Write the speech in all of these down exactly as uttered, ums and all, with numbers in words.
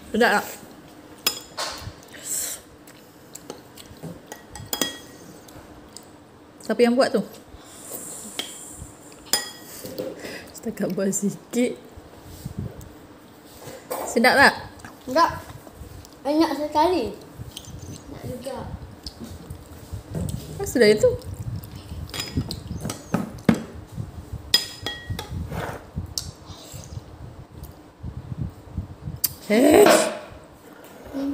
Sedap tak? Siapa yang buat tu? Setakat buat sikit. Sedap tak? Enggak. Banyak sekali. Nak juga. Ah, sudah itu. Eh. Hmm.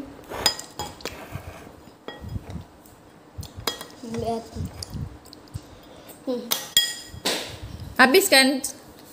Lihat. Hmm. Habiskan.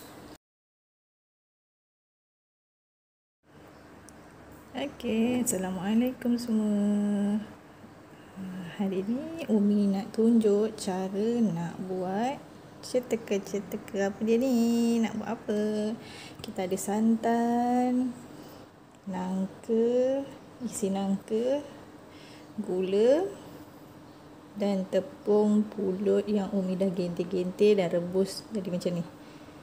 Okey, Assalamualaikum semua. Hari ni Umi nak tunjuk cara nak buat ceteka-ceteka. Apa dia ni? Nak buat apa? Kita ada santan, nangka, isi nangka, gula dan tepung pulut yang Umi dah gentir-gentir dan rebus jadi macam ni.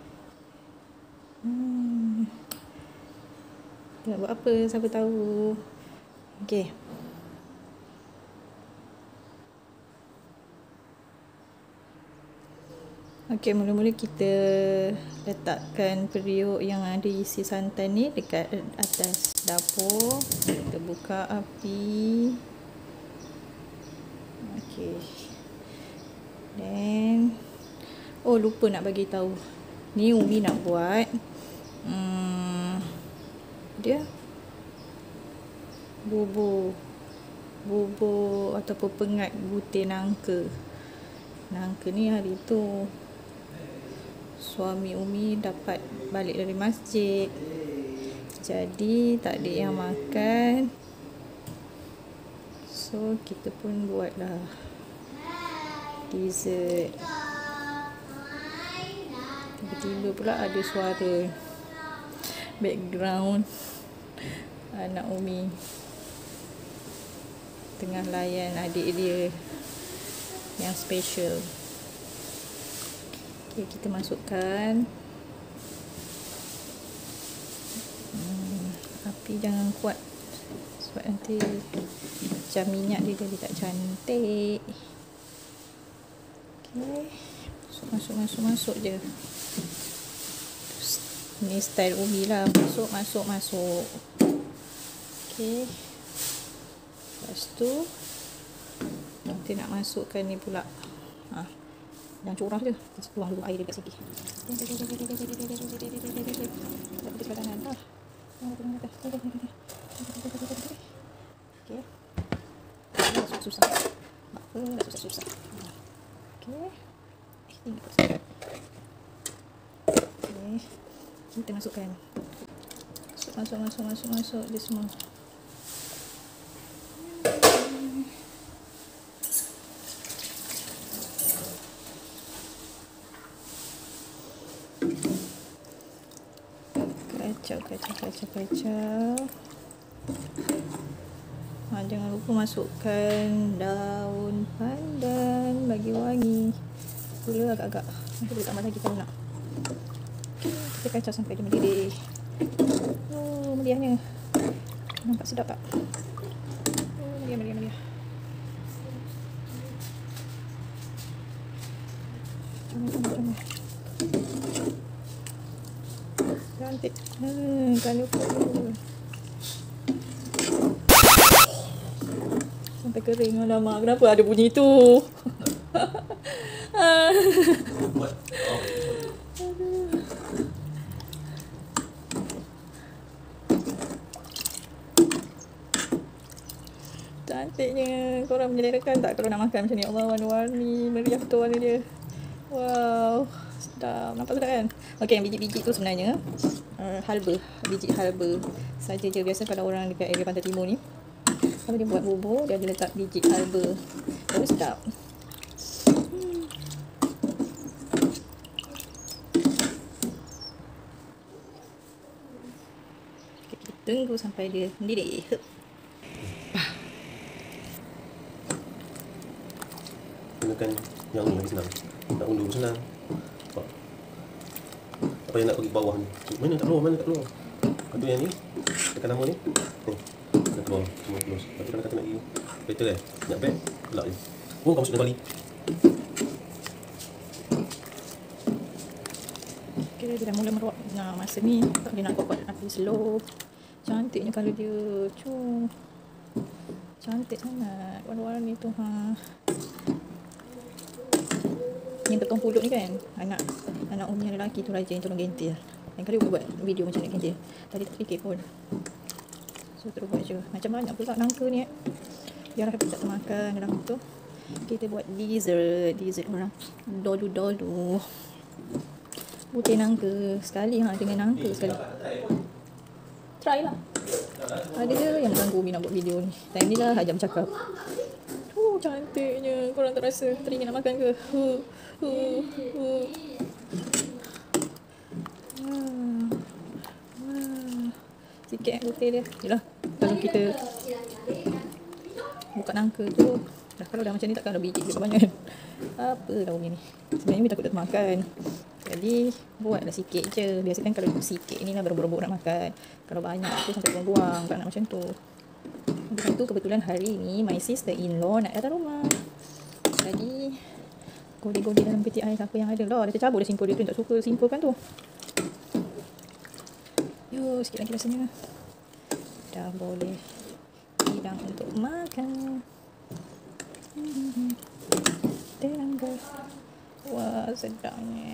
Hmm. Kita nak buat apa? Siapa tahu? Okey. Okey, mula-mula kita letakkan periuk yang ada isi santan ni dekat atas dapur. Kita buka api. Okey. Dan oh, lupa nak bagi tahu. Ni Umi nak buat hmm, dia bubur bubur ataupun pengat butir nangka. Nangka ni hari tu suami Umi dapat balik dari masjid, jadi tak ada yang makan, so kita pun buatlah dessert. Tiba-tiba pula ada suara background anak Umi tengah layan adik dia yang special. Okay, kita masukkan. Hmm, api jangan kuat sebab nanti macam minyak dia jadi tak cantik. Okay, masuk masuk masuk masuk je. Ni style Umi lah, masuk masuk masuk. Okay, lepas tu kita nak masukkan ni pula. Ha, jangan curah je. Kita tuang dulu air dekat sini. Tak boleh sebelah kanan dah. Okey. Susah. Apa? Susah-susah. Okey. Eh, tinggal kat sini. Okey. Kita masukkan. Masuk, masuk, masuk, masuk, masuk dia semua. Kacau, kacau, kacau, kacau. Ha, jangan lupa masukkan daun pandan bagi wangi. Gula agak-agak. Nanti boleh tambah lagi kalau nak. Okay, kita kacau sampai dia mendidih. Oh, meriahnya. Nampak sedap tak? Oh, meriah, meriah, meriah. Comel, comel, comel. Cantik. Hmm, kan lupa. Sampai kering. Alamak, kenapa ada bunyi tu? Cantiknya. Korang menyelerakan tak kalau nak makan macam ni? Allah, warna-warni. Meriah tu warna dia. Wow, sedap. Nampak sedap kan? Okey, yang biji-biji tu sebenarnya uh, halba. Biji halba saja je. Biasa kalau orang dekat area Pantai Timur ni, kalau dia buat bubur, dia ada letak biji halba. Tapi sedap. Hmm. Okay, kita tunggu sampai dia mendidih. Gunakan yang ni lagi senang. Nak undur senang. Apa yang nak pergi bawah ni? Mana tak keluar, mana tak keluar. Lepas tu yang ni, tekan nama ni. Ni. Dah keluar. Semua close. Lepas tu dah kata nak pergi. Better kan? Nak back. Lock je. Oh, kamu sudah balik. Okay, dia dah mula meruak. Nah, masa ni dia nak buat api slow. Cantiknya kalau dia. Cung. Cantik sangat. Warna-warni tu. Ha. Yang tekong pulut ni kan, anak anak umi yang lelaki tu rajin tolong gentil. Yang kali buat video macam nak gentil. Tadi tak fikir pun. So terus buat je. Macam banyak pula nangka ni. Biar kita tak makan dalam tu. Kita buat dessert. Dessert orang dolu-dolu. Putih nangka. Sekali ha, dengan nangka sekali. Try lah. Ada je yang ganggu Umi nak buat video ni. Time ni lah Hajam cakap. Oh, cantiknya. Korang tak rasa teringin nak makan ke? Huh. Huh. Huh. Wah. Wah. Sikit eh putih dia. Yelah. Kalau kita buka nangka tu, dah kalau dah macam ni takkan ada biji juga banyak kan. Apa dah Umi ni. Sebenarnya Umi takut tak makan. Jadi buatlah sikit je. Biasanya kan kalau sikit ni lah berebut-rebut nak makan. Kalau banyak tu sampai buang-buang. Tak nak macam tu. Lepas tu kebetulan hari ni my sister-in-law nak datang rumah. Jadi goli-goli dalam peti ais apa yang ada lah. Dia tercabut dia simpul dia tu. Tak suka simpulkan tu. Yo, sikit lagi rasanya. Dah boleh hidang untuk makan. Hmm. Terangga. Wah, sedapnya.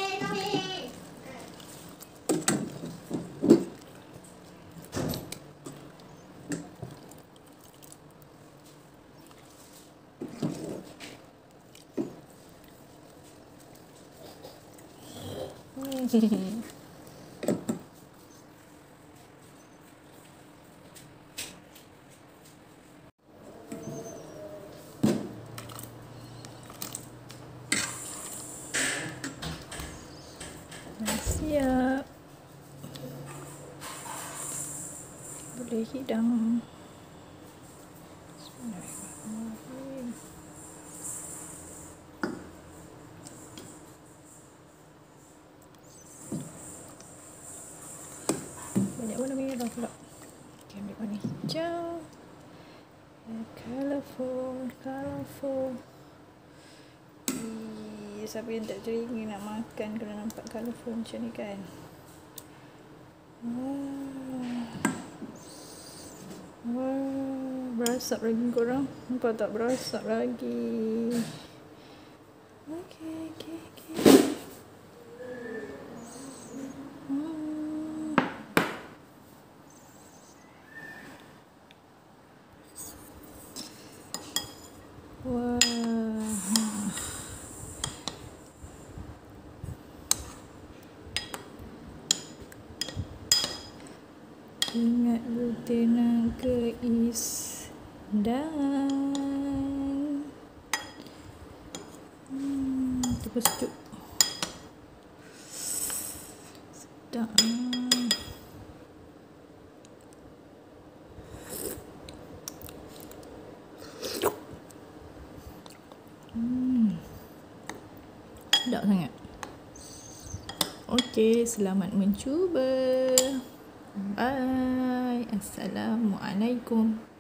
Siap. Boleh hidang. Bismillahirrahmanirrahim. Banyak warna merah pula. Okay, ambil warna hijau. Colourful, colourful. Ih, siapa yang tak teringin nak makan kalau nampak colourful macam ni kan. Wah. Wah, berasap lagi korang. Nampak tak berasap lagi. Okay, okay, okay. Hmm. Wah. Ingat putih nangka is dan hmm, terus sejuk. Sedap. Hmm. Sedap sangat. Okey, selamat mencuba. Bye. Assalamualaikum.